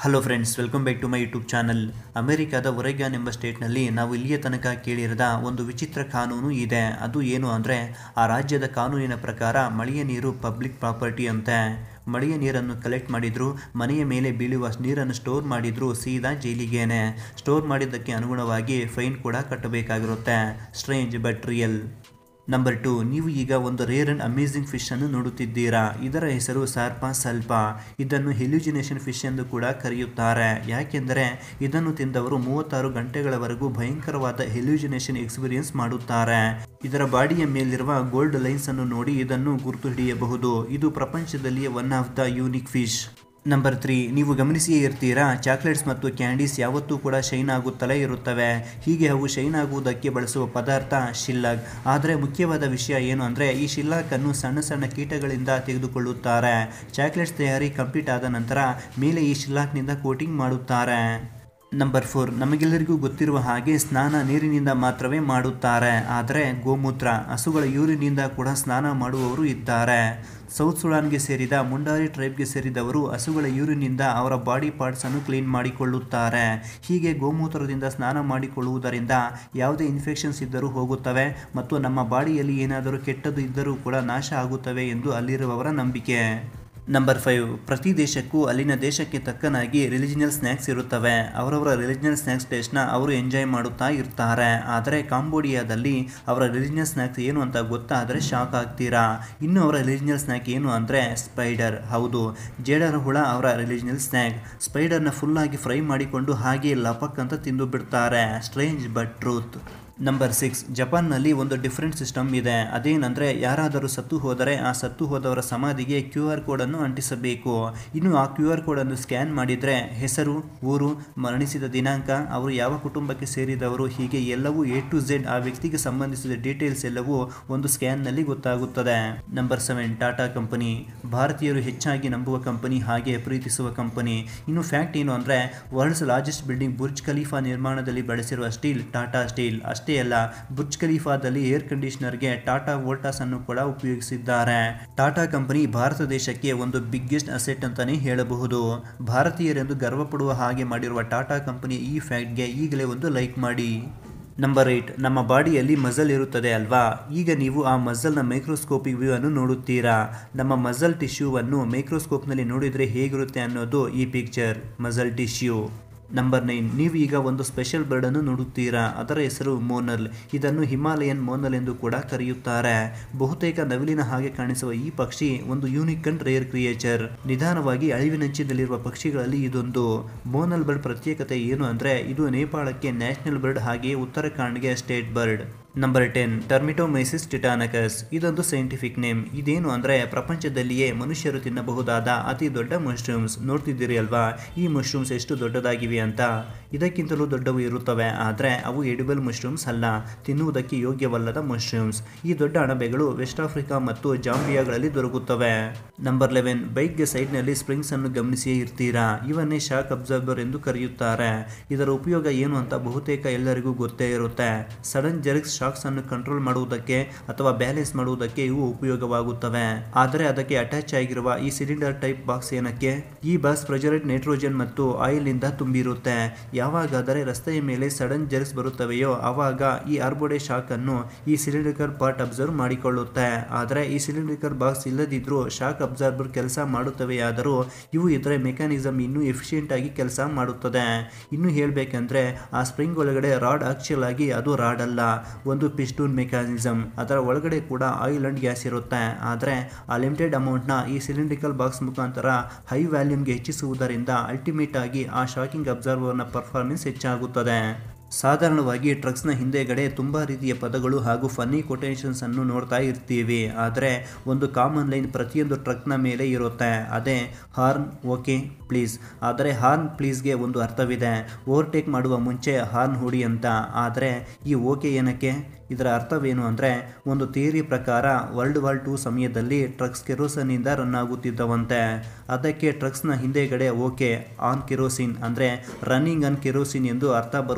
Hello friends, welcome back to my YouTube channel. ಅಮೆರಿಕದ Oregon ಎಂಬ ಸ್ಟೇಟ್ನಲ್ಲಿ ನಾವು ಇಲ್ಲಿಯ ತನಕ ಕೇಳಿರದ ಒಂದು ವಿಚಿತ್ರ ಕಾನೂನು ಇದೆ. ಅದು ಏನು ಅಂದರೆ, ಆ ರಾಜ್ಯದ ಕಾನೂನಿನ ಪ್ರಕಾರ ಮಳೆಯ ನೀರು ಪಬ್ಲಿಕ್ ಪ್ರಾಪರ್ಟಿ ಅಂತೆ. ಮಳೆಯ ನೀರನ್ನು ಕಲೆಕ್ಟ್ ಮಾಡಿದ್ರು, ಮನೆಯ ಮೇಲೆ ಬೀಳುವ ನೀರನ್ನು ಸ್ಟೋರ್ ಮಾಡಿದ್ರು, ಸೀದಾ ಜೈಲಿಗೇನೆ. ಸ್ಟೋರ್ ಮಾಡಿದ್ದಕ್ಕೆ ಅನುಗುಣವಾಗಿ ಫೈನ್ ಕೂಡ ಕಟ್ಟಬೇಕಾಗಿರುತ್ತೆ. Strange but real. ನಂಬರ್ 2, ನೀವು ಈಗ ಒಂದು ರೇರ್ ಅಂಡ್ ಅಮೇಜಿಂಗ್ ಫಿಶ್ ಅನ್ನು ನೋಡುತ್ತಿದ್ದೀರಾ. ಇದರ ಹೆಸರು ಸಾರ್ಪ ಸಲ್ಪ. ಇದನ್ನು ಹೆಲ್ಯೂಜಿನೇಷನ್ ಫಿಶ್ ಎಂದು ಕೂಡ ಕರೆಯುತ್ತಾರೆ. ಯಾಕೆಂದರೆ ಇದನ್ನು ತಿಂದವರು 36 ಗಂಟೆಗಳವರೆಗೂ ಭಯಂಕರವಾದ ಹೆಲ್ಯೂಜಿನೇಷನ್ ಎಕ್ಸ್ಪೀರಿಯನ್ಸ್ ಮಾಡುತ್ತಾರೆ. ಇದರ ಬಾಡಿಯ ಮೇಲಿರುವ ಗೋಲ್ಡ್ ಲೈನ್ಸ್ ಅನ್ನು ನೋಡಿ ಇದನ್ನು ಗುರುತು ಹಿಡಿಯಬಹುದು. ಇದು ಪ್ರಪಂಚದಲ್ಲಿಯೇ one of the unique fish. Number 3, ನೀವು ಗಮನಿಸಿಯೇ ಇರ್ತೀರಾ, ಚಾಕ್ಲೇಟ್ಸ್ ಮತ್ತು ಕ್ಯಾಂಡೀಸ್ ಯಾವತ್ತೂ ಕೂಡ ಶೈನ್ ಆಗುತ್ತಲೇ ಇರುತ್ತವೆ. ಹೀಗೆ ಅವು ಶೈನ್ ಆಗುವುದಕ್ಕೆ ಬಳಸುವ ಪದಾರ್ಥ ಶಿಲ್ಲಾಕ್. ಆದರೆ ಮುಖ್ಯವಾದ ವಿಷಯ ಏನು ಅಂದರೆ, ಈ ಶಿಲ್ಲಾಕನ್ನು ಸಣ್ಣ ಸಣ್ಣ ಕೀಟಗಳಿಂದ ತೆಗೆದುಕೊಳ್ಳುತ್ತಾರೆ. ಚಾಕ್ಲೇಟ್ಸ್ ತಯಾರಿ ಕಂಪ್ಲೀಟ್ ಆದ ನಂತರ ಮೇಲೆ ಈ ಶಿಲ್ಲಾಕ್ನಿಂದ ಕೋಟಿಂಗ್ ಮಾಡುತ್ತಾರೆ. ನಂಬರ್ 4, ನಮಗೆಲ್ಲರಿಗೂ ಗೊತ್ತಿರುವ ಹಾಗೆ ಸ್ನಾನ ನೀರಿನಿಂದ ಮಾತ್ರವೇ ಮಾಡುತ್ತಾರೆ. ಆದರೆ ಗೋಮೂತ್ರ, ಹಸುಗಳ ಯೂರಿನಿಂದ ಕೂಡ ಸ್ನಾನ ಮಾಡುವವರು ಇದ್ದಾರೆ. ಸೌತ್ ಸುಡಾನ್ಗೆ ಸೇರಿದ ಮುಂಡಾರಿ ಟ್ರೈಬ್ಗೆ ಸೇರಿದವರು ಹಸುಗಳ ಯೂರಿನಿಂದ ಅವರ ಬಾಡಿ ಪಾರ್ಟ್ಸ್ ಅನ್ನು ಕ್ಲೀನ್ ಮಾಡಿಕೊಳ್ಳುತ್ತಾರೆ. ಹೀಗೆ ಗೋಮೂತ್ರದಿಂದ ಸ್ನಾನ ಮಾಡಿಕೊಳ್ಳುವುದರಿಂದ ಯಾವುದೇ ಇನ್ಫೆಕ್ಷನ್ಸ್ ಇದ್ದರೂ ಹೋಗುತ್ತವೆ ಮತ್ತು ನಮ್ಮ ಬಾಡಿಯಲ್ಲಿ ಏನಾದರೂ ಕೆಟ್ಟದ್ದು ಇದ್ದರೂ ಕೂಡ ನಾಶ ಆಗುತ್ತವೆ ಎಂದು ಅಲ್ಲಿರುವವರ ನಂಬಿಕೆ. ನಂಬರ್ 5, ಪ್ರತಿ ದೇಶಕ್ಕೂ ಅಲ್ಲಿನ ದೇಶಕ್ಕೆ ತಕ್ಕನಾಗಿ ರಿಲಿಜಿನಲ್ ಸ್ನ್ಯಾಕ್ಸ್ ಇರುತ್ತವೆ. ಅವರವರ ರಿಲಿಜಿನಲ್ ಸ್ನ್ಯಾಕ್ಸ್ ಟೇಸ್ಟ್ನ ಅವರು ಎಂಜಾಯ್ ಮಾಡುತ್ತಾ ಇರ್ತಾರೆ. ಆದರೆ ಕಾಂಬೋಡಿಯಾದಲ್ಲಿ ಅವರ ರಿಲಿಜಿನಲ್ ಸ್ನ್ಯಾಕ್ಸ್ ಏನು ಅಂತ ಗೊತ್ತಾದರೆ ಶಾಕ್ ಆಗ್ತೀರಾ. ಇನ್ನು ಅವರ ರಿಲಿಜಿನಲ್ ಸ್ನ್ಯಾಕ್ ಏನು ಅಂದರೆ ಸ್ಪೈಡರ್. ಹೌದು, ಜೇಡರ ಹುಳ ಅವರ ರಿಲಿಜಿನಲ್ ಸ್ನ್ಯಾಕ್. ಸ್ಪೈಡರ್ನ ಫುಲ್ಲಾಗಿ ಫ್ರೈ ಮಾಡಿಕೊಂಡು ಹಾಗೆ ಲಪಕ್ ಅಂತ ತಿಂದು ಬಿಡ್ತಾರೆ. Strange but truth. ನಂಬರ್ 6, ಜಪಾನ್ನಲ್ಲಿ ಒಂದು ಡಿಫ್ರೆಂಟ್ ಸಿಸ್ಟಮ್ ಇದೆ. ಅದೇನೆಂದರೆ, ಯಾರಾದರೂ ಸತ್ತು ಹೋದರೆ ಆ ಸತ್ತು ಹೋದವರ ಸಮಾಧಿಗೆ QR ಕೋಡನ್ನು ಅಂಟಿಸಬೇಕು. ಇನ್ನು ಆ QR ಕೋಡನ್ನು ಸ್ಕ್ಯಾನ್ ಮಾಡಿದರೆ ಹೆಸರು, ಊರು, ಮರಣಿಸಿದ ದಿನಾಂಕ, ಅವರು ಯಾವ ಕುಟುಂಬಕ್ಕೆ ಸೇರಿದವರು, ಹೀಗೆ ಎಲ್ಲವೂ A to Z ಆ ವ್ಯಕ್ತಿಗೆ ಸಂಬಂಧಿಸಿದ ಡೀಟೇಲ್ಸ್ ಎಲ್ಲವೂ ಒಂದು ಸ್ಕ್ಯಾನ್ನಲ್ಲಿ ಗೊತ್ತಾಗುತ್ತದೆ. Number 7, Tata company. ಭಾರತೀಯರು ಹೆಚ್ಚಾಗಿ ನಂಬುವ ಕಂಪನಿ, ಹಾಗೆ ಪ್ರೀತಿಸುವ ಕಂಪನಿ. ಇನ್ನು ಫ್ಯಾಕ್ಟ್ ಏನು ಅಂದರೆ, world's largest building Burj Khalifa ನಿರ್ಮಾಣದಲ್ಲಿ ಬಳಸಿರುವ ಸ್ಟೀಲ್ ಟಾಟಾ ಸ್ಟೀಲ್. ಅಷ್ಟೇ ಅಲ್ಲ, ಬುರ್ಜ್ ಖಲೀಫಾದಲ್ಲಿ ಏರ್ ಕಂಡೀಷನರ್ಗೆ ಟಾಟಾ ವೋಲ್ಟಾಸ್ ಅನ್ನು ಕೂಡ ಉಪಯೋಗಿಸಿದ್ದಾರೆ. ಟಾಟಾ ಕಂಪನಿ ಭಾರತ ದೇಶಕ್ಕೆ ಒಂದು ಬಿಗ್ಗೆಸ್ಟ್ ಅಸೆಟ್ ಅಂತಾನೆ ಹೇಳಬಹುದು. ಭಾರತೀಯರೆಂದು ಗರ್ವಪಡುವ ಹಾಗೆ ಮಾಡಿರುವ ಟಾಟಾ ಕಂಪನಿ ಈ ಫ್ಯಾಕ್ಟ್ಗೆ ಈಗಲೇ ಒಂದು ಲೈಕ್ ಮಾಡಿ. ನಂಬರ್ 8, ನಮ್ಮ ಬಾಡಿಯಲ್ಲಿ ಮಸಲ್ ಇರುತ್ತದೆ ಅಲ್ವಾ. ಈಗ ನೀವು ಆ ಮಸಲ್ನ ಮೈಕ್ರೋಸ್ಕೋಪಿಕ್ ವ್ಯೂ ಅನ್ನು ನೋಡುತ್ತೀರಾ. ನಮ್ಮ ಮಸಲ್ ಟಿಶ್ಯೂವನ್ನು ಮೈಕ್ರೋಸ್ಕೋಪ್ನಲ್ಲಿ ನೋಡಿದರೆ ಹೇಗಿರುತ್ತೆ ಅನ್ನೋದು ಈ ಪಿಕ್ಚರ್, ಮಸಲ್ ಟಿಶ್ಯೂ. ನಂಬರ್ 9, ನೀವು ಈಗ ಒಂದು ಸ್ಪೆಷಲ್ ಬರ್ಡ್ ಅನ್ನು ನೋಡುತ್ತೀರಾ. ಅದರ ಹೆಸರು ಮೋನಲ್. ಇದನ್ನು ಹಿಮಾಲಯನ್ ಮೋನಲ್ ಎಂದು ಕೂಡ ಕರೆಯುತ್ತಾರೆ. ಬಹುತೇಕ ನವಿಲಿನ ಹಾಗೆ ಕಾಣಿಸುವ ಈ ಪಕ್ಷಿ ಒಂದು ಯೂನಿಕ್ ಅಂಡ್ ರೇರ್ ಕ್ರಿಯೇಚರ್. ನಿಧಾನವಾಗಿ ಅಳಿವಿನಂಚಿನಲ್ಲಿರುವ ಪಕ್ಷಿಗಳಲ್ಲಿ ಇದೊಂದು. ಮೋನಲ್ ಬರ್ಡ್ ಪ್ರತ್ಯೇಕತೆ ಏನು ಅಂದರೆ, ಇದು ನೇಪಾಳಕ್ಕೆ ನ್ಯಾಷನಲ್ ಬರ್ಡ್, ಹಾಗೆಯೇ ಉತ್ತರಾಖಂಡ್ಗೆ state bird. Number 10, termitomyces titanicus. ಇದೊಂದು ಸೈಂಟಿಫಿಕ್ ನೇಮ್. ಇದೇನು ಅಂದರೆ, ಪ್ರಪಂಚದಲ್ಲಿಯೇ ಮನುಷ್ಯರು ತಿನ್ನಬಹುದಾದ ಅತಿ ದೊಡ್ಡ ಮಶ್ರೂಮ್ಸ್. ನೋಡ್ತಿದ್ದೀರಿ ಅಲ್ವಾ ಈ ಮಶ್ರೂಮ್ಸ್ ಎಷ್ಟು ದೊಡ್ಡದಾಗಿವೆ ಅಂತ. ಇದಕ್ಕಿಂತಲೂ ದೊಡ್ಡವು ಇರುತ್ತವೆ, ಆದರೆ ಅವು ಎಡಿಬಲ್ ಮಶ್ರೂಮ್ಸ್ ಅಲ್ಲ, ತಿನ್ನುವುದಕ್ಕೆ ಯೋಗ್ಯವಲ್ಲದ ಮಶ್ರೂಮ್ಸ್. ಈ ದೊಡ್ಡ ಅಣಬೆಗಳು ವೆಸ್ಟ್ ಆಫ್ರಿಕಾ ಮತ್ತು ಜಾಂಬಿಯಾಗಳಲ್ಲಿ ದೊರಕುತ್ತವೆ. ನಂಬರ್ 11, ಬೈಕ್ಗೆ ಸೈಡ್ನಲ್ಲಿ ಸ್ಪ್ರಿಂಗ್ಸ್ ಅನ್ನು ಗಮನಿಸಿಯೇ ಇರ್ತೀರಾ. ಇವನ್ನೇ ಶಾಕ್ ಅಬ್ಸರ್ಬರ್ ಎಂದು ಕರೆಯುತ್ತಾರೆ. ಇದರ ಉಪಯೋಗ ಏನು ಅಂತ ಬಹುತೇಕ ಎಲ್ಲರಿಗೂ ಗೊತ್ತೇ ಇರುತ್ತೆ. ಸಡನ್ ಜರ್ಕ್ಸ್ ಶಾಕ್ಸ್ ಅನ್ನು ಕಂಟ್ರೋಲ್ ಮಾಡುವುದಕ್ಕೆ ಅಥವಾ ಬ್ಯಾಲೆನ್ಸ್ ಮಾಡುವುದಕ್ಕೆ ಇವು ಉಪಯೋಗವಾಗುತ್ತವೆ. ಆದರೆ ಅದಕ್ಕೆ ಅಟ್ಯಾಚ್ ಆಗಿರುವ ಈ ಸಿಲಿಂಡರ್ ಟೈಪ್ ಬಾಕ್ಸ್ ಏನಕ್ಕೆ? ಈ ಬಾಕ್ಸ್ ಪ್ರೆಷರೈಡ್ ನೈಟ್ರೋಜನ್ ಮತ್ತು ಆಯಿಲ್ ನಿಂದ ತುಂಬಿರುತ್ತೆ. ಯಾವಾಗಾದರೆ ರಸ್ತೆಯ ಮೇಲೆ ಸಡನ್ ಜರ್ಕ್ಸ್ ಬರುತ್ತವೆಯೋ ಆವಾಗ ಈ ಆರ್ಬೋಡೆ ಶಾಕ್ ಅನ್ನು ಈ ಸಿಲಿಂಡ್ರಿಕಲ್ ಪಾರ್ಟ್ ಅಬ್ಸರ್ವ್ ಮಾಡಿಕೊಳ್ಳುತ್ತೆ. ಆದರೆ ಈ ಸಿಲಿಂಡ್ರಿಕಲ್ ಬಾಕ್ಸ್ ಇಲ್ಲದಿದ್ರೂ ಶಾಕ್ ಅಬ್ಸರ್ಬರ್ ಕೆಲಸ ಮಾಡುತ್ತವೆಯಾದರೂ ಇವು ಇದರ ಮೆಕ್ಯಾನಿಸಮ್ ಇನ್ನೂ ಎಫಿಷಿಯೆಂಟ್ ಆಗಿ ಕೆಲಸ ಮಾಡುತ್ತದೆ. ಇನ್ನು ಹೇಳಬೇಕಂದ್ರೆ, ಆ ಸ್ಪ್ರಿಂಗ್ ಒಳಗಡೆ ರಾಡ್, ಆಕ್ಚುಯಲ್ ಆಗಿ ಅದು ರಾಡ್ ಅಲ್ಲ, ಒಂದು ಪಿಸ್ಟೂನ್ ಮೆಕ್ಯಾನಿಸಮ್. ಅದರ ಒಳಗಡೆ ಕೂಡ ಆಯಿಲ್ ಅಂಡ್ ಗ್ಯಾಸ್ ಇರುತ್ತೆ. ಆದರೆ ಆ ಲಿಮಿಟೆಡ್ ಅಮೌಂಟ್ನ ಈ ಸಿಲಿಂಡ್ರಿಕಲ್ ಬಾಕ್ಸ್ ಮುಖಾಂತರ ಹೈ ವ್ಯಾಲ್ಯೂಮ್ಗೆ ಹೆಚ್ಚಿಸುವುದರಿಂದ ಅಲ್ಟಿಮೇಟ್ ಆಗಿ ಆ ಶಾಕಿಂಗ್ ಅಬ್ಸರ್ವರ್ನ ಪರ್ಫಾರ್ಮೆನ್ಸ್ ಹೆಚ್ಚಾಗುತ್ತದೆ. ಸಾಧಾರಣವಾಗಿ ಟ್ರಕ್ಸ್ನ ಹಿಂದೆಗಡೆ ತುಂಬ ರೀತಿಯ ಪದಗಳು ಹಾಗೂ ಫನ್ನಿ ಕೊಟೇಶನ್ಸ್ ಅನ್ನು ನೋಡ್ತಾ ಇರ್ತೀವಿ. ಆದರೆ ಒಂದು ಕಾಮನ್ ಲೈನ್ ಪ್ರತಿಯೊಂದು ಟ್ರಕ್ನ ಮೇಲೆ ಇರುತ್ತೆ. ಅದೇ ಹಾರ್ನ್ ಓಕೆ ಪ್ಲೀಸ್. ಆದರೆ ಹಾರ್ನ್ ಪ್ಲೀಸ್ಗೆ ಒಂದು ಅರ್ಥವಿದೆ. ಓವರ್ಟೇಕ್ ಮಾಡುವ ಮುಂಚೆ ಹಾರ್ನ್ ಹೊಡಿ ಅಂತ. ಆದರೆ ಈ ಓಕೆ ಏನಕ್ಕೆ? ಇದರ ಅರ್ಥವೇನು ಅಂದರೆ, ಒಂದು ಥಿಯರಿ ಪ್ರಕಾರ ವರ್ಲ್ಡ್ ವಾರ್ II ಸಮಯದಲ್ಲಿ ಟ್ರಕ್ಸ್ ಕೆರೋಸಿನಿಂದ ರನ್ ಆಗುತ್ತಿದ್ದವಂತೆ. ಅದಕ್ಕೆ ಟ್ರಕ್ಸ್ನ ಹಿಂದೆಗಡೆ ಓಕೆ ಆನ್ ಕೆರೋಸಿನ್ ಅಂದರೆ ರನ್ನಿಂಗ್ ಆನ್ ಕೆರೋಸಿನ್ ಎಂದು ಅರ್ಥ ಬರುವ ಹಾಗೆ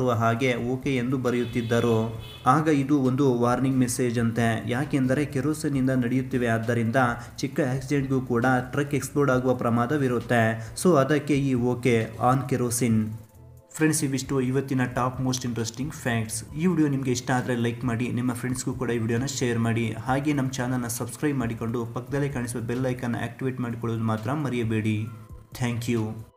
ಹಾಗೆ ಓಕೆ ಎಂದು ಬರೆಯುತ್ತಿದ್ದರು. ಆಗ ಇದು ಒಂದು ವಾರ್ನಿಂಗ್ ಮೆಸೇಜ್ ಅಂತೆ. ಯಾಕೆಂದರೆ ಕೆರೋಸಿನಿಂದ ನಡೆಯುತ್ತಿವೆ, ಆದ್ದರಿಂದ ಚಿಕ್ಕ ಆಕ್ಸಿಡೆಂಟ್ಗೂ ಕೂಡ ಟ್ರಕ್ ಎಕ್ಸ್ಪ್ಲೋಡ್ ಆಗುವ ಪ್ರಮಾದವಿರುತ್ತೆ. ಸೊ ಅದಕ್ಕೆ ಈ ಓಕೆ ಆನ್ ಕೆರೋಸಿನ್. ಫ್ರೆಂಡ್ಸ್, ಇವಿಷ್ಟು ಇವತ್ತಿನ ಟಾಪ್ ಮೋಸ್ಟ್ ಇಂಟ್ರೆಸ್ಟಿಂಗ್ ಫ್ಯಾಕ್ಟ್ಸ್. ಈ ವಿಡಿಯೋ ನಿಮಗೆ ಇಷ್ಟ ಆದರೆ ಲೈಕ್ ಮಾಡಿ, ನಿಮ್ಮ ಫ್ರೆಂಡ್ಸ್ಗೂ ಕೂಡ ಈ ವಿಡಿಯೋನ ಶೇರ್ ಮಾಡಿ. ಹಾಗೆ ನಮ್ಮ ಚಾನಲ್ನ ಸಬ್ಸ್ಕ್ರೈಬ್ ಮಾಡಿಕೊಂಡು ಪಕ್ಕದಲ್ಲೇ ಕಾಣಿಸುವ ಬೆಲ್ ಐಕಾನ್ ಆಕ್ಟಿವೇಟ್ ಮಾಡಿಕೊಳ್ಳೋದು ಮಾತ್ರ ಮರೆಯಬೇಡಿ. Thank you.